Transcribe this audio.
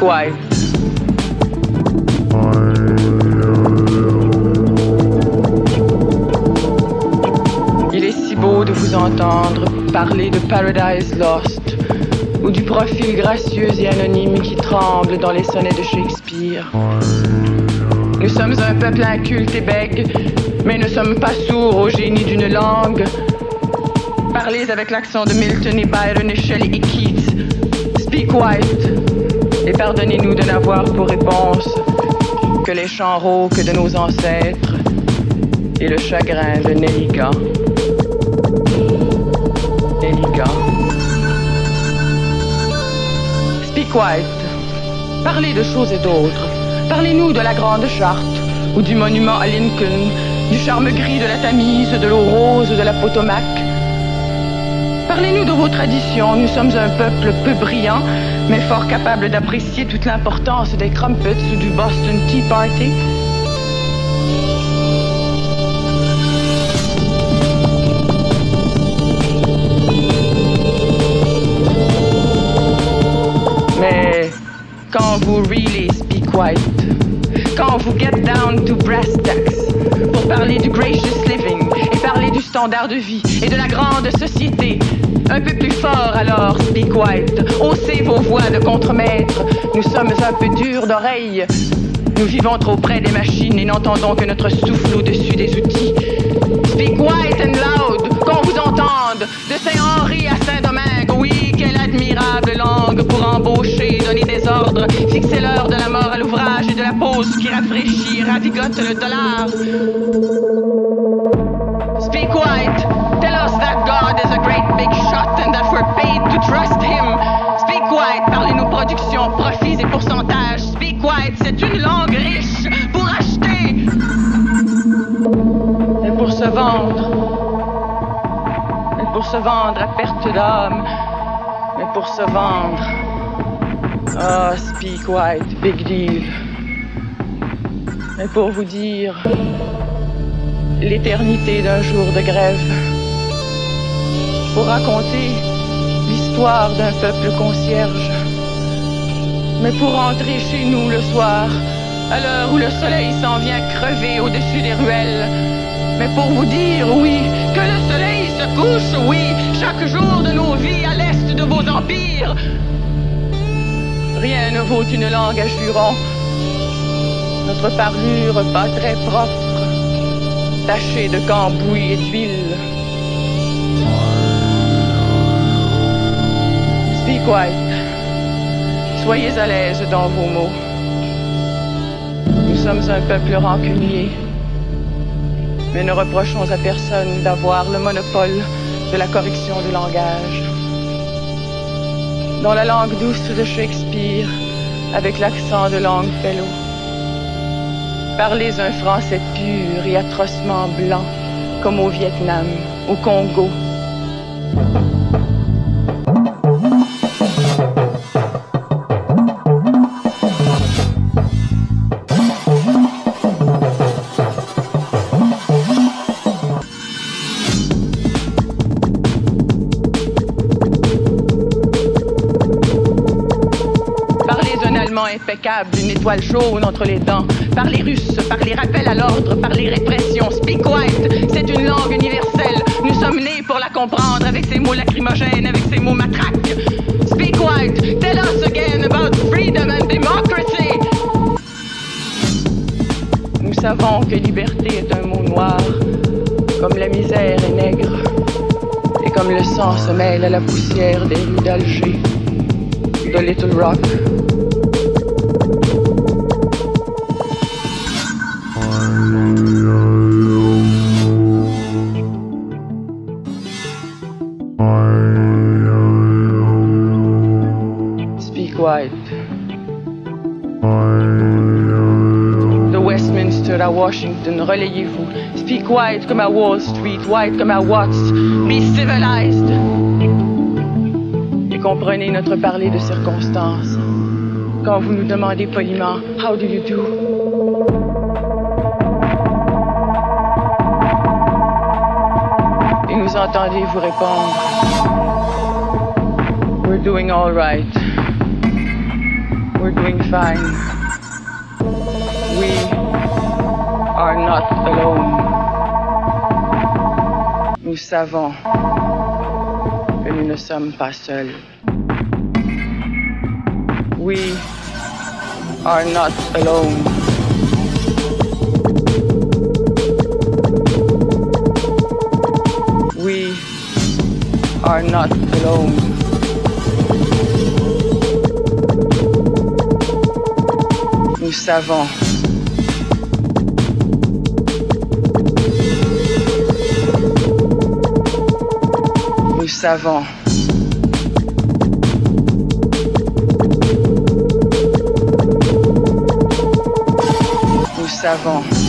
Speak white. Il est si beau de vous entendre parler de Paradise Lost ou du profil gracieux et anonyme qui tremble dans les sonnets de Shakespeare. Nous sommes un peuple inculte et bègue, mais ne sommes pas sourds au génie d'une langue. Parlez avec l'accent de Milton et Byron et Shelley et Keats. Speak white, et pardonnez-nous de n'avoir pour réponse que les chants rauques de nos ancêtres et le chagrin de Nellica. Nellica. Speak white. Parlez de choses et d'autres. Parlez-nous de la Grande Charte ou du monument à Lincoln, du charme gris de la Tamise, de l'eau rose de la Potomac. Parlez-nous de vos traditions. Nous sommes un peuple peu brillant, mais fort capable d'apprécier toute l'importance des crumpets ou du Boston Tea Party. Mais quand vous really speak white, quand vous get down to brass tacks pour parler du gracious living et parler du standard de vie et de la grande société, un peu plus fort alors, speak white, haussez vos voix de contremaître. Nous sommes un peu durs d'oreille, nous vivons trop près des machines et n'entendons que notre souffle au-dessus des outils. Speak white and loud, qu'on vous entende, de Saint-Henri à Saint-Domingue. Oui, quelle admirable langue pour embaucher, donner des ordres, fixer l'heure de la mort à l'ouvrage et de la pause qui rafraîchit et ravigote le dollar. Speak white, tell us that God is a great big shot and that we're paid to trust him. Speak white, parlez-nous production, profits et pourcentages. Speak white, c'est une langue riche pour acheter et pour se vendre. Et pour se vendre à perte d'âme, mais pour se vendre. Ah, speak white, big deal. Et pour vous dire l'éternité d'un jour de grève, pour raconter l'histoire d'un peuple concierge, mais pour rentrer chez nous le soir, à l'heure où le soleil s'en vient crever au-dessus des ruelles, mais pour vous dire, oui, que le soleil se couche, oui, chaque jour de nos vies à l'est de vos empires. Rien ne vaut une langue à jurons, notre parlure pas très propre, tachée de cambouis et d'huile. Speak white, soyez à l'aise dans vos mots. Nous sommes un peuple rancunier, mais ne reprochons à personne d'avoir le monopole de la correction du langage. Dans la langue douce de Shakespeare, avec l'accent de Longfellow, parlez un français pur et atrocement blanc, comme au Vietnam, au Congo. Impeccable, une étoile jaune entre les dents, par les Russes, par les rappels à l'ordre, par les répressions. Speak white, c'est une langue universelle. Nous sommes nés pour la comprendre avec ses mots lacrymogènes, avec ses mots matraques. Speak white, tell us again about freedom and democracy. Nous savons que liberté est un mot noir, comme la misère est nègre, et comme le sang se mêle à la poussière des rues d'Alger, de Little Rock. Speak white. De Westminster à Washington, relayez-vous. Speak white comme à Wall Street, white comme à Watts. Be civilized. Et comprenez notre parler de circonstance. Quand vous nous demandez poliment, how do you do? Et nous entendez vous répondre, we're doing all right. We're doing fine. We are not alone. Nous savons que nous ne sommes pas seuls. We are not alone. We are not alone. Nous savons. Nous savons. Nous savons.